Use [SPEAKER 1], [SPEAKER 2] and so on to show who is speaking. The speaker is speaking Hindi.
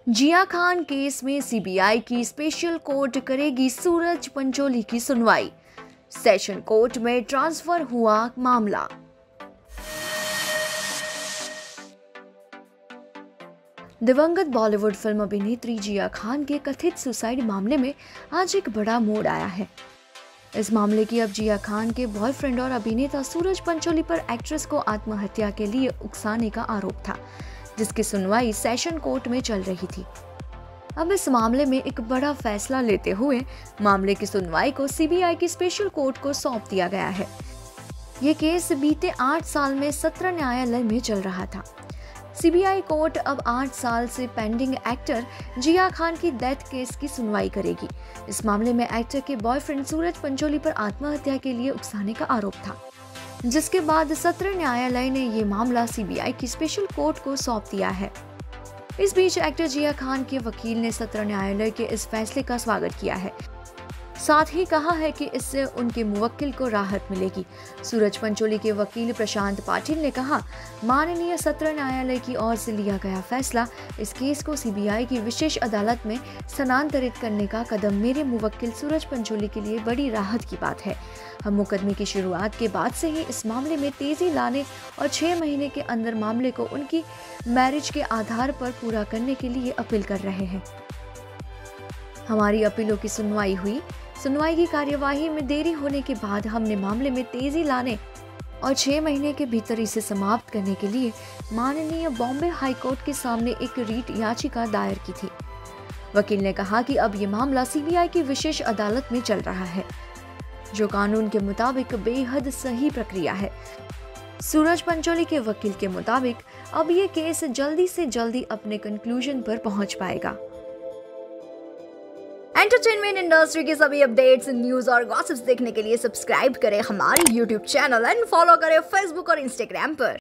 [SPEAKER 1] जिया खान केस में सीबीआई की स्पेशल कोर्ट करेगी सूरज पंचोली की सुनवाई। सेशन कोर्ट में ट्रांसफर हुआ मामला। दिवंगत बॉलीवुड फिल्म अभिनेत्री जिया खान के कथित सुसाइड मामले में आज एक बड़ा मोड़ आया है। इस मामले की अब जिया खान के बॉयफ्रेंड और अभिनेता सूरज पंचोली पर एक्ट्रेस को आत्महत्या के लिए उकसाने का आरोप था, जिसकी सुनवाई सेशन कोर्ट में चल रही थी। अब इस मामले में एक बड़ा फैसला लेते हुए मामले की सुनवाई को सीबीआई की स्पेशल कोर्ट को सौंप दिया गया है। ये केस बीते 8 साल में सत्र न्यायालय में चल रहा था। सीबीआई कोर्ट अब 8 साल से पेंडिंग एक्टर जिया खान की डेथ केस की सुनवाई करेगी। इस मामले में एक्टर के बॉयफ्रेंड सूरज पंचोली पर आत्महत्या के लिए उकसाने का आरोप था, जिसके बाद सत्र न्यायालय ने ये मामला सीबीआई की स्पेशल कोर्ट को सौंप दिया है। इस बीच एक्टर जिया खान के वकील ने सत्र न्यायालय के इस फैसले का स्वागत किया है, साथ ही कहा है कि इससे उनके मुवक्किल को राहत मिलेगी। सूरज पंचोली के वकील प्रशांत पाटिल ने कहा, माननीय सत्र न्यायालय की ओर से लिया गया फैसला इस केस को सीबीआई की विशेष अदालत में स्थानांतरित करने का कदम मेरे मुवक्किल सूरज पंचोली के लिए बड़ी राहत की बात है। हम मुकदमे की शुरुआत के बाद से ही इस मामले में तेजी लाने और 6 महीने के अंदर मामले को उनकी मैरिज के आधार पर पूरा करने के लिए अपील कर रहे हैं। हमारी अपीलों की सुनवाई हुई। सुनवाई की कार्यवाही में देरी होने के बाद हमने मामले में तेजी लाने और 6 महीने के भीतर इसे समाप्त करने के लिए माननीय बॉम्बे हाई कोर्ट के सामने एक रीट याचिका दायर की थी। वकील ने कहा कि अब ये मामला सीबीआई की विशेष अदालत में चल रहा है, जो कानून के मुताबिक बेहद सही प्रक्रिया है। सूरज पंचोली के वकील के मुताबिक अब ये केस जल्दी से जल्दी अपने कंक्लूजन पर पहुंच पाएगा। एंटरटेनमेंट इंडस्ट्री की सभी अपडेट्स, न्यूज और गॉसिप्स देखने के लिए सब्सक्राइब करें हमारे YouTube चैनल एंड फॉलो करें Facebook और Instagram पर।